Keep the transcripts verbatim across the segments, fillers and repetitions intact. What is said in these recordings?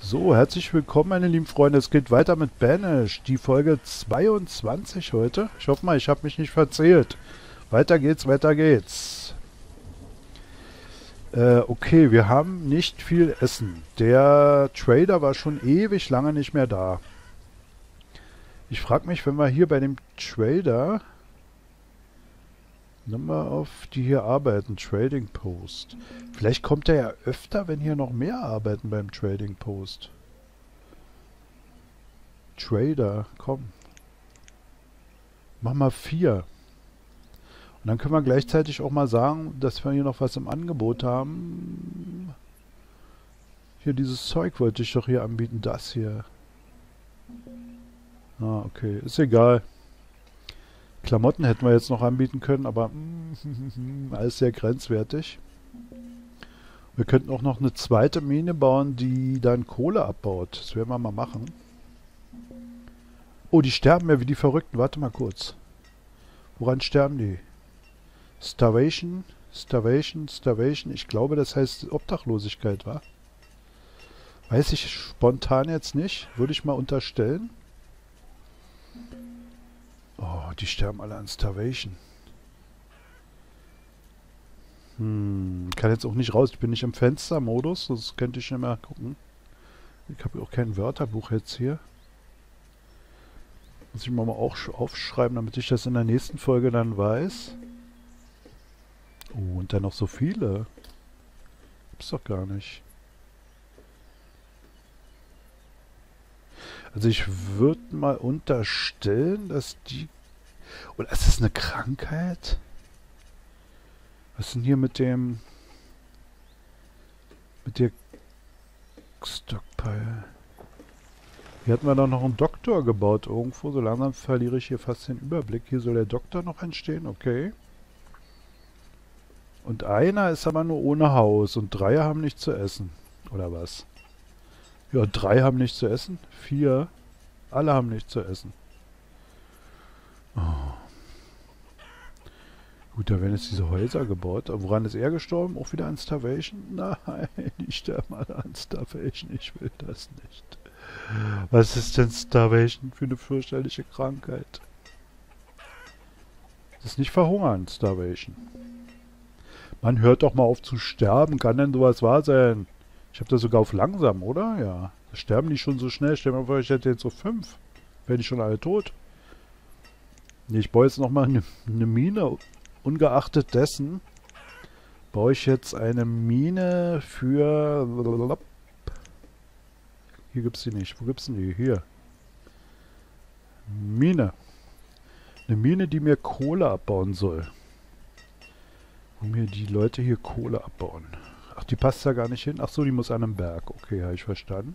So, herzlich willkommen, meine lieben Freunde. Es geht weiter mit Banish, die Folge zweiundzwanzig heute. Ich hoffe mal, ich habe mich nicht verzählt. Weiter geht's, weiter geht's. Äh, okay, wir haben nicht viel Essen. Der Trader war schon ewig lange nicht mehr da. Ich frage mich, wenn wir hier bei dem Trader... Nimm mal auf, die hier arbeiten, Trading Post. Vielleicht kommt er ja öfter, wenn hier noch mehr arbeiten beim Trading Post. Trader, komm. Mach mal vier. Und dann können wir gleichzeitig auch mal sagen, dass wir hier noch was im Angebot haben. Hier, dieses Zeug wollte ich doch hier anbieten, das hier. Ah, okay, ist egal. Klamotten hätten wir jetzt noch anbieten können, aber mm, alles sehr grenzwertig. Wir könnten auch noch eine zweite Mine bauen, die dann Kohle abbaut. Das werden wir mal machen. Oh, die sterben ja wie die Verrückten. Warte mal kurz. Woran sterben die? Starvation, Starvation, Starvation. Ich glaube, das heißt Obdachlosigkeit, wa? Weiß ich spontan jetzt nicht. Würde ich mal unterstellen. Oh, die sterben alle an Starvation. Hm, kann jetzt auch nicht raus. Ich bin nicht im Fenstermodus. Das könnte ich nicht mehr gucken. Ich habe auch kein Wörterbuch jetzt hier. Muss ich mal auch aufschreiben, damit ich das in der nächsten Folge dann weiß. Oh, und dann noch so viele. Gibt's doch gar nicht. Also ich würde mal unterstellen, dass die... Oder ist das eine Krankheit? Was ist denn hier mit dem... Mit der... Stockpile? Hier hatten wir doch noch einen Doktor gebaut irgendwo. So langsam verliere ich hier fast den Überblick. Hier soll der Doktor noch entstehen, okay. Und einer ist aber nur ohne Haus und drei haben nichts zu essen. Oder was? Ja, drei haben nichts zu essen. Vier. Alle haben nichts zu essen. Oh. Gut, da werden jetzt diese Häuser gebaut. Aber woran ist er gestorben? Auch wieder an Starvation? Nein, die sterben alle an Starvation. Ich will das nicht. Was ist denn Starvation für eine fürchterliche Krankheit? Das ist nicht verhungern, Starvation. Man hört doch mal auf zu sterben. Kann denn sowas wahr sein? Ich habe das sogar auf langsam, oder? Ja. Da sterben die schon so schnell. Stell dir mal vor, ich hätte jetzt so fünf. Wären die schon alle tot. Nee, ich baue jetzt nochmal eine, eine Mine. Ungeachtet dessen baue ich jetzt eine Mine für... Hier gibt's die nicht. Wo gibt's denn die? Hier. Mine. Eine Mine, die mir Kohle abbauen soll. Wo mir die Leute hier Kohle abbauen. Ach, die passt da gar nicht hin. Ach so, die muss an einem Berg. Okay, habe ich verstanden.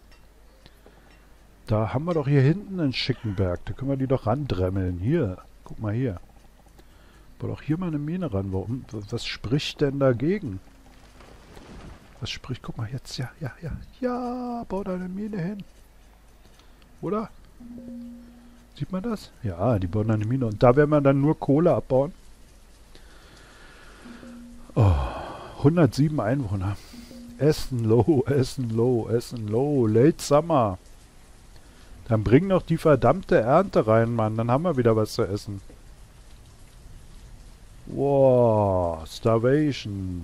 Da haben wir doch hier hinten einen schicken Berg. Da können wir die doch randremmeln. Hier, guck mal hier. Bau doch hier mal eine Mine ran. Warum? Was spricht denn dagegen? Was spricht? Guck mal jetzt. Ja, ja, ja. Ja, bau da eine Mine hin. Oder? Sieht man das? Ja, die bauen da eine Mine. Und da werden wir dann nur Kohle abbauen. Oh. hundertsieben Einwohner. Essen low, Essen low, Essen low. Late Summer. Dann bring doch die verdammte Ernte rein, Mann. Dann haben wir wieder was zu essen. Wow, Starvation.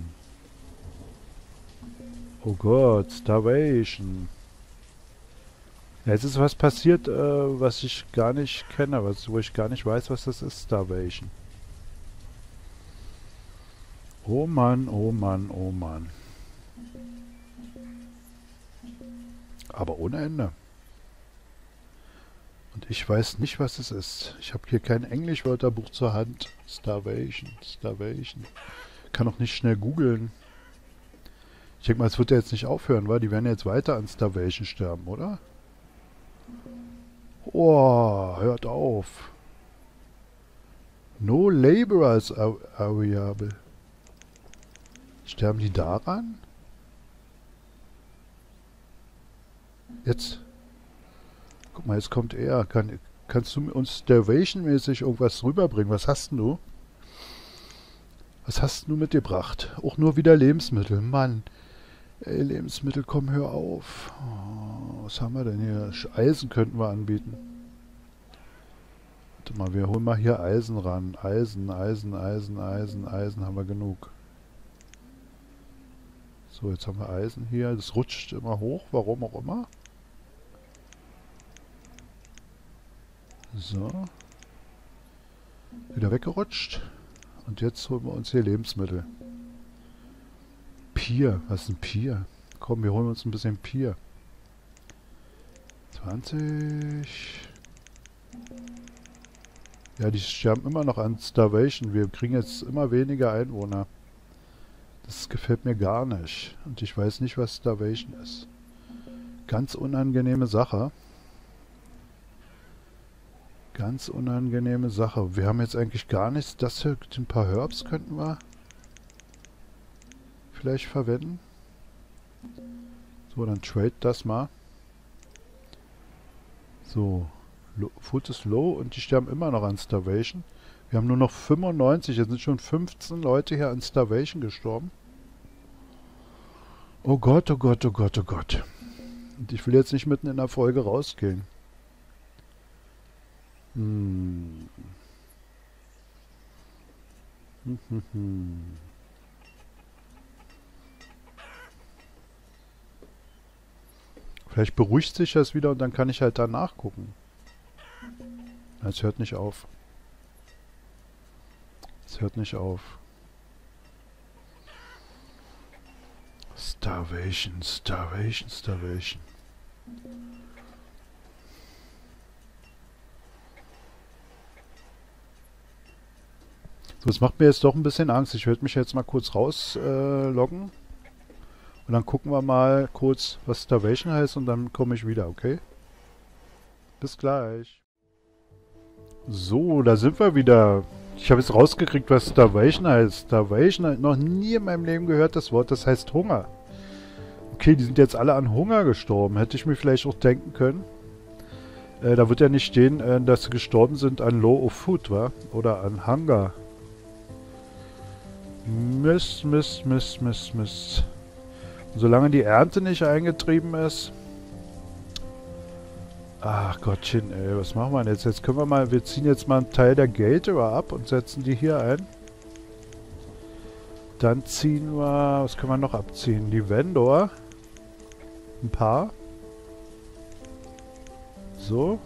Oh Gott, Starvation. Ja, jetzt ist was passiert, äh, was ich gar nicht kenne, was, wo ich gar nicht weiß, was das ist, Starvation. Oh Mann, oh Mann, oh Mann. Aber ohne Ende. Und ich weiß nicht, was es ist. Ich habe hier kein Englischwörterbuch zur Hand. Starvation, Starvation. Kann auch nicht schnell googeln. Ich denke mal, es wird ja jetzt nicht aufhören, weil die werden jetzt weiter an Starvation sterben, oder? Oh, hört auf. No laborers are available. Sterben die daran? Jetzt. Guck mal, jetzt kommt er. Kann, kannst du uns Starvation-mäßig irgendwas rüberbringen? Was hast denn du? Was hast du mitgebracht? Auch nur wieder Lebensmittel. Mann, Ey, Lebensmittel, komm, hör auf. Oh, was haben wir denn hier? Eisen könnten wir anbieten. Warte mal, wir holen mal hier Eisen ran. Eisen, Eisen, Eisen, Eisen, Eisen haben wir genug. So, jetzt haben wir Eisen hier. Das rutscht immer hoch, warum auch immer. So. Wieder weggerutscht. Und jetzt holen wir uns hier Lebensmittel. Pier. Was ist ein Pier? Komm, wir holen uns ein bisschen Pier. zwanzig. Ja, die sterben immer noch an Starvation. Wir kriegen jetzt immer weniger Einwohner. Das gefällt mir gar nicht. Und ich weiß nicht, was Starvation ist. Ganz unangenehme Sache. Ganz unangenehme Sache. Wir haben jetzt eigentlich gar nichts. Das hier, ein paar Herbs könnten wir vielleicht verwenden. So, dann trade das mal. So, Food ist low und die sterben immer noch an Starvation. Wir haben nur noch fünfundneunzig, jetzt sind schon fünfzehn Leute hier an Starvation gestorben. Oh Gott, oh Gott, oh Gott, oh Gott. Und ich will jetzt nicht mitten in der Folge rausgehen. Hm. Hm, hm, hm. Vielleicht beruhigt sich das wieder und dann kann ich halt da nachgucken. Es hört nicht auf. Es hört nicht auf. Starvation, Starvation, Starvation. So, es macht mir jetzt doch ein bisschen Angst. Ich werde mich jetzt mal kurz rausloggen. Äh, und dann gucken wir mal kurz, was Starvation heißt und dann komme ich wieder, okay? Bis gleich. So, da sind wir wieder. Ich habe jetzt rausgekriegt, was Starvation heißt. Starvation hat noch nie in meinem Leben gehört, das Wort, das heißt Hunger. Okay, die sind jetzt alle an Hunger gestorben. Hätte ich mir vielleicht auch denken können. Äh, da wird ja nicht stehen, äh, dass sie gestorben sind an Low of Food, wa? Oder an Hunger. Mist, Mist, Mist, Mist, Mist. Und solange die Ernte nicht eingetrieben ist... Ach Gottchen, ey, was machen wir denn jetzt? Jetzt können wir mal, wir ziehen jetzt mal einen Teil der Gaterer ab und setzen die hier ein. Dann ziehen wir, was können wir noch abziehen? Die Vendor. Ein paar. So.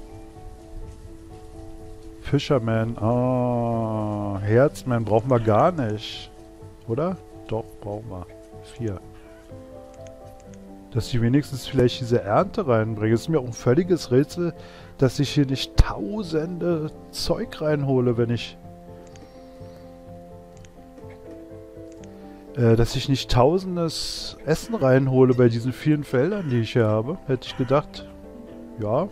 Fisherman, oh, Herzman brauchen wir gar nicht. Oder? Doch, brauchen wir. Vier. Dass ich wenigstens vielleicht diese Ernte reinbringe. Es ist mir auch ein völliges Rätsel, dass ich hier nicht tausende Zeug reinhole, wenn ich... Äh, dass ich nicht tausendes Essen reinhole bei diesen vielen Feldern, die ich hier habe. Hätte ich gedacht, ja.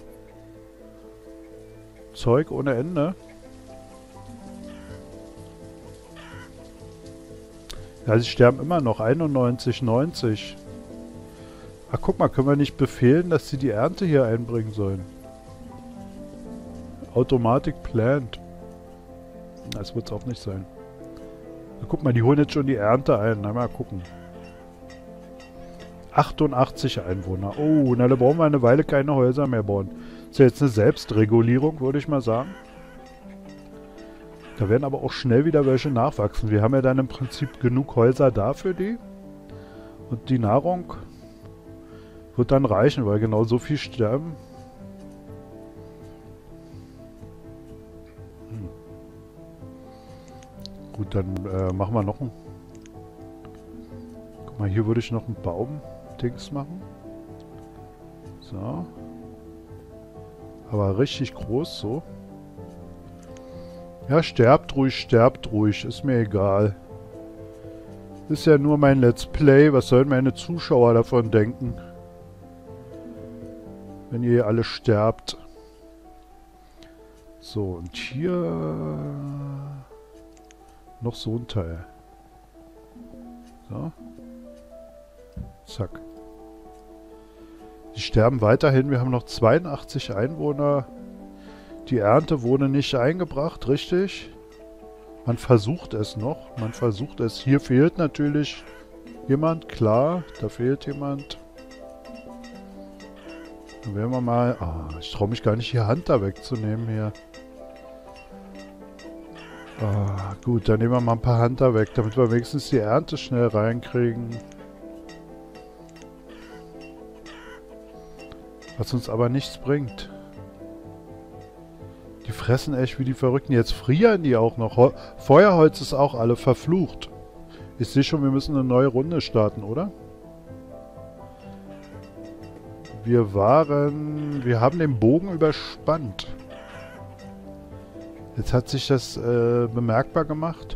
Zeug ohne Ende. Ja, sie sterben immer noch. einundneunzig, neunzig. Ach, guck mal, können wir nicht befehlen, dass sie die Ernte hier einbringen sollen? Automatic Plant. Das wird es auch nicht sein. Na, guck mal, die holen jetzt schon die Ernte ein. Na, mal gucken. achtundachtzig Einwohner. Oh, na, da brauchen wir eine Weile keine Häuser mehr bauen. Ist ja jetzt eine Selbstregulierung, würde ich mal sagen. Da werden aber auch schnell wieder welche nachwachsen. Wir haben ja dann im Prinzip genug Häuser da für die. Und die Nahrung... wird dann reichen, weil genau so viel sterben. Hm. Gut, dann äh, machen wir noch einen. Guck mal, hier würde ich noch einen Baum-Dings machen. So. Aber richtig groß so. Ja, sterbt ruhig, sterbt ruhig. Ist mir egal. Ist ja nur mein Let's Play. Was sollen meine Zuschauer davon denken? Wenn ihr alle sterbt. So, und hier noch so ein Teil. So. Zack. Die sterben weiterhin. Wir haben noch zweiundachtzig Einwohner. Die Ernte wurde nicht eingebracht, richtig? Man versucht es noch. Man versucht es. Hier fehlt natürlich Jemand? Klar, da fehlt jemand. Dann werden wir mal... Ah, ich traue mich gar nicht, die Hand da wegzunehmen hier. Ah, gut, dann nehmen wir mal ein paar Hunter weg, damit wir wenigstens die Ernte schnell reinkriegen. Was uns aber nichts bringt. Die fressen echt wie die Verrückten. Jetzt frieren die auch noch. Ho- Feuerholz ist auch alle verflucht. Ich sehe schon, wir müssen eine neue Runde starten, oder? Wir waren... Wir haben den Bogen überspannt. Jetzt hat sich das äh, bemerkbar gemacht.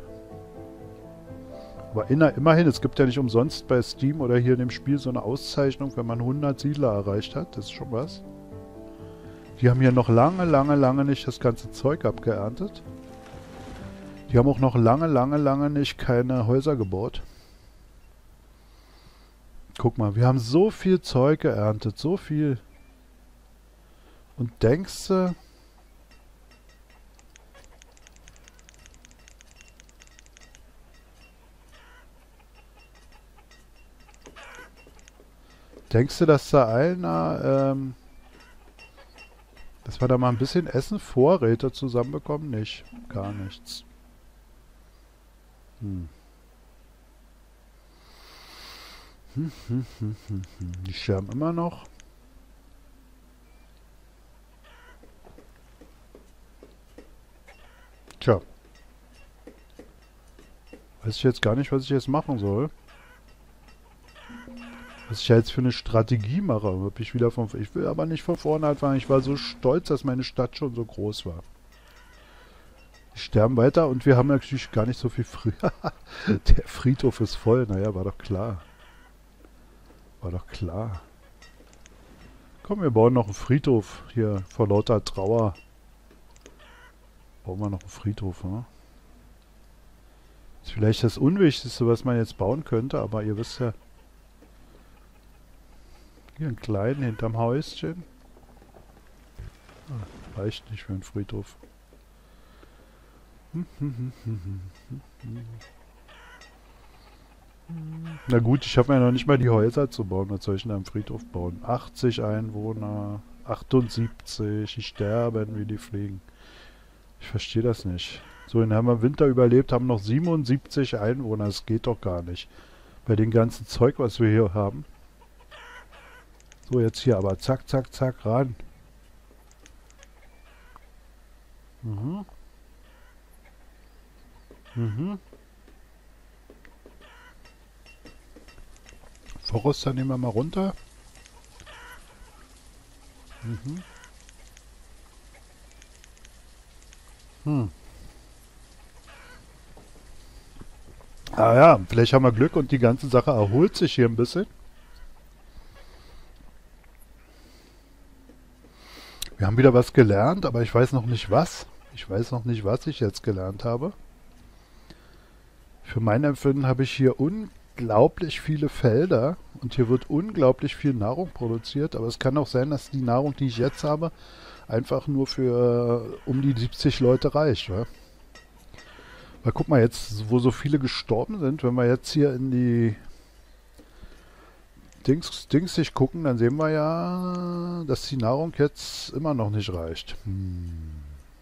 Aber inner, immerhin, es gibt ja nicht umsonst bei Steam oder hier in dem Spiel so eine Auszeichnung, wenn man hundert Siedler erreicht hat. Das ist schon was. Die haben hier noch lange, lange, lange nicht das ganze Zeug abgeerntet. Die haben auch noch lange, lange, lange nicht keine Häuser gebaut. Guck mal, wir haben so viel Zeug geerntet, so viel. Und denkst du... Denkst du, dass da einer, ähm, dass wir da mal ein bisschen Essen, Vorräte zusammenbekommen? Nicht. Gar nichts. Hm. Hm, hm, hm, hm, hm. Die sterben immer noch. Tja. Weiß ich jetzt gar nicht, was ich jetzt machen soll. Was ich jetzt für eine Strategie mache. Ob ich wieder von, ich will aber nicht von vorne anfangen. Ich war so stolz, dass meine Stadt schon so groß war. Die sterben weiter und wir haben natürlich gar nicht so viel Fried. Der Friedhof ist voll. Naja, war doch klar. War doch klar. Komm, wir bauen noch einen Friedhof hier vor lauter Trauer. Bauen wir noch einen Friedhof, ne? Ist vielleicht das Unwichtigste, was man jetzt bauen könnte, aber ihr wisst ja. Hier einen kleinen hinterm Häuschen. Ah, reicht nicht für einen Friedhof. Na gut, ich habe mir ja noch nicht mal die Häuser zu bauen. Was soll ich denn da im Friedhof bauen? achtzig Einwohner, achtundsiebzig, die sterben wie die Fliegen. Ich verstehe das nicht. So, dann haben wir Winter überlebt, haben noch siebenundsiebzig Einwohner. Das geht doch gar nicht. Bei dem ganzen Zeug, was wir hier haben. So, jetzt hier aber zack, zack, zack, ran. Mhm. Mhm. Forester nehmen wir mal runter. Mhm. Hm. Ah ja, vielleicht haben wir Glück und die ganze Sache erholt sich hier ein bisschen. Wir haben wieder was gelernt, aber ich weiß noch nicht was. Ich weiß noch nicht, was ich jetzt gelernt habe. Für mein Empfinden habe ich hier unglaublich viele Felder und hier wird unglaublich viel Nahrung produziert. Aber es kann auch sein, dass die Nahrung, die ich jetzt habe, einfach nur für äh, um die siebzig Leute reicht. Wa? Weil guck mal jetzt, wo so viele gestorben sind, wenn wir jetzt hier in die Dings, Dings sich gucken, dann sehen wir ja, dass die Nahrung jetzt immer noch nicht reicht. Hm.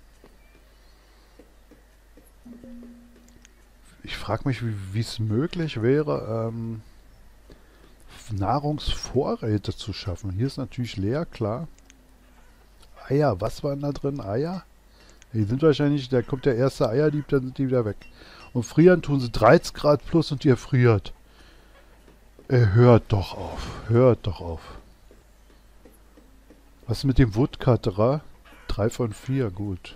Ich frage mich, wie es möglich wäre, ähm, Nahrungsvorräte zu schaffen. Hier ist natürlich leer, klar. Eier, was waren da drin? Eier? Die sind wahrscheinlich, da kommt der erste Eierdieb, dann sind die wieder weg. Und frieren tun sie dreizehn Grad plus und die erfriert. Äh, hört doch auf, hört doch auf. Was ist mit dem Woodcutterer? drei von vier, gut.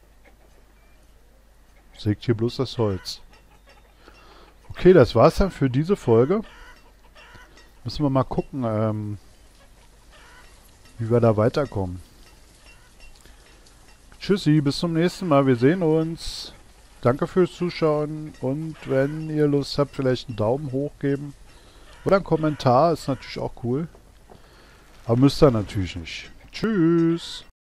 Sägt hier bloß das Holz. Okay, das war's dann für diese Folge. Müssen wir mal gucken, ähm, wie wir da weiterkommen. Tschüssi, bis zum nächsten Mal. Wir sehen uns. Danke fürs Zuschauen und wenn ihr Lust habt, vielleicht einen Daumen hoch geben. Oder ein Kommentar, ist natürlich auch cool. Aber müsst ihr natürlich nicht. Tschüss.